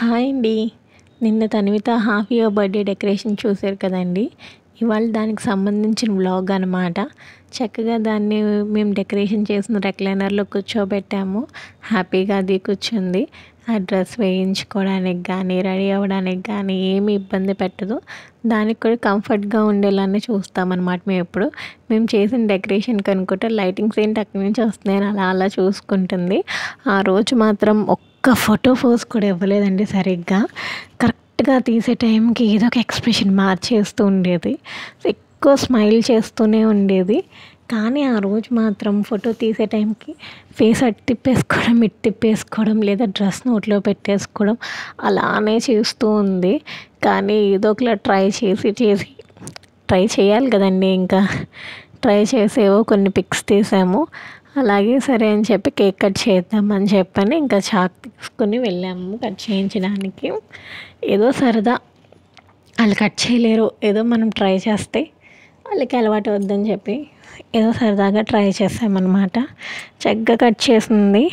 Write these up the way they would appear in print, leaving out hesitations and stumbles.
Hi అండి. నిన్న Tanvitha half year birthday decoration చూశారు కదండి. ఇవాళ దానికి సంబంధించిన వ్లాగ్ అనమాట. చక్కగా దాన్ని మేము డెకరేషన్ చేసిన రెక్లైనర్లో కూర్చోబెట్టాము. హ్యాపీగా అది కూర్చుంది. ఆ డ్రెస్ వేయించుకోవడానికి కానీ రెడీ అవ్వడానికి కానీ ఏమి ఇబ్బంది పెట్టదు. దానికి కూడా కంఫర్ట్గా ఉండేలానే చూస్తామన్నమాట. మేము చేసిన డెకరేషన్ కనుక్కుంటే లైటింగ్స్ ఏంటి అక్కడి నుంచి వస్తున్నాయని అలా చూసుకుంటుంది. ఆ రోజు మాత్రం ఒక్క ఫోటో పోజ్ కూడా ఇవ్వలేదండి సరిగ్గా. కరెక్ట్గా తీసే టైంకి ఏదో ఒక ఎక్స్ప్రెషన్ మార్చేస్తూ ఉండేది. ఎక్కువ స్మైల్ చేస్తూనే ఉండేది. కానీ ఆ రోజు మాత్రం ఫోటో తీసే టైంకి ఫేస్ అటు తిప్పేసుకోవడం, ఇటు తిప్పేసుకోవడం, లేదా డ్రెస్ నోట్లో పెట్టేసుకోవడం అలానే చేస్తూ ఉంది. కానీ ఏదో ఒకలా ట్రై చేయాలి కదండి. ఇంకా ట్రై చేసేవో కొన్ని పిక్స్ తీసాము. అలాగే సరే అని చెప్పి కేక్ కట్ చేద్దామని చెప్పని ఇంకా చాక్ తీసుకుని వెళ్ళాము కట్ చేయించడానికి. ఏదో సరదా, వాళ్ళు కట్ చేయలేరు, ఏదో మనం ట్రై చేస్తే వాళ్ళకి అలవాటు వద్దని చెప్పి ఏదో సరదాగా ట్రై చేసామన్నమాట. చక్కగా కట్ చేసింది.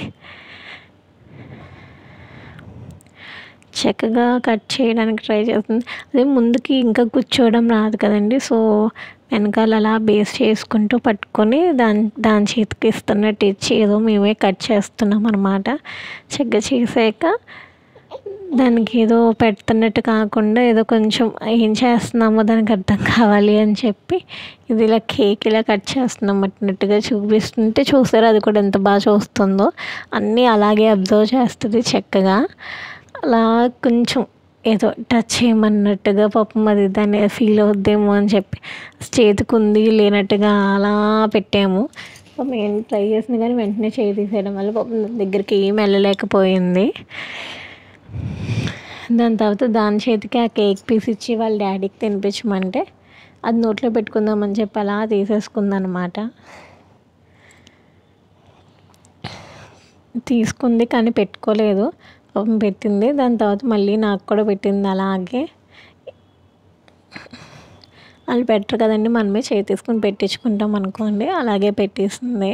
చక్కగా కట్ చేయడానికి ట్రై చేస్తుంది. అదే ముందుకి ఇంకా కూర్చోవడం రాదు కదండి. సో వెనకాల అలా బేస్ చేసుకుంటూ పట్టుకొని దాని చేతికి ఇస్తున్నట్టు ఇచ్చి ఏదో మేమే కట్ చేస్తున్నాం అనమాట. చక్కగా చేసాక దానికి ఏదో పెడుతున్నట్టు కాకుండా ఏదో కొంచెం ఏం చేస్తున్నామో దానికి అర్థం కావాలి అని చెప్పి ఇది ఇలా కేక్ ఇలా కట్ చేస్తున్నాం అన్నట్టుగా చూపిస్తుంటే చూసారు అది కూడా ఎంత బాగా చూస్తుందో. అన్నీ అలాగే అబ్జర్వ్ చేస్తుంది చక్కగా. అలా కొంచెం ఏదో టచ్ చేయమన్నట్టుగా పాపం అది దాన్ని ఫీల్ అవుద్దేమో అని చెప్పి చేతికి ఉంది లేనట్టుగా అలా పెట్టాము. పాపం ఏం ట్రై చేసింది కానీ వెంటనే చేయి తీసేయడం వల్ల పాపం దగ్గరికి ఏం వెళ్ళలేకపోయింది. దాని తర్వాత దాని చేతికి ఆ కేక్ పీస్ ఇచ్చి వాళ్ళ డాడీకి తినిపించమంటే అది నోట్లో పెట్టుకుందామని చెప్పి అలా తీసేసుకుందనమాట. తీసుకుంది కానీ పెట్టుకోలేదు. పాపం పెట్టింది. దాని తర్వాత మళ్ళీ నాకు కూడా పెట్టింది. అలాగే వాళ్ళు పెట్టరు కదండి, మనమే చేయి తీసుకుని పెట్టించుకుంటాం అనుకోండి. అలాగే పెట్టేసింది.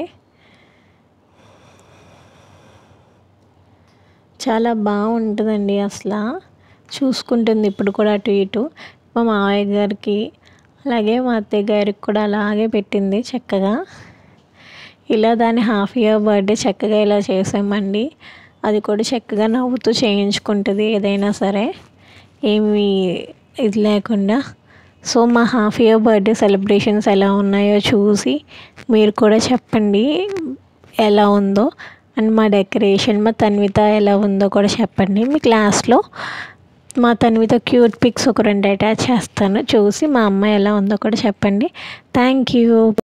చాలా బాగుంటుందండి. అసలు చూసుకుంటుంది ఇప్పుడు కూడా అటు ఇటు. మా మావయ్య గారికి అలాగే మా అత్తయ్య గారికి కూడా అలాగే పెట్టింది చక్కగా. ఇలా దాని హాఫ్ ఇయర్ బర్త్డే చక్కగా ఇలా చేసామండి. అది కూడా చక్కగా నవ్వుతూ చేయించుకుంటుంది ఏదైనా సరే, ఏమీ ఇది లేకుండా. సో మా హాఫ్ ఇయర్ బర్త్డే సెలబ్రేషన్స్ ఎలా ఉన్నాయో చూసి మీరు కూడా చెప్పండి ఎలా ఉందో. అండ్ మా డెకరేషన్, మా తన్విత ఎలా ఉందో కూడా చెప్పండి. మీ క్లాస్లో మా తన్విత క్యూట్ పిక్స్ ఒక 2 అటాచ్ చేస్తాను. చూసి మా అమ్మాయి ఎలా ఉందో కూడా చెప్పండి. Thank you.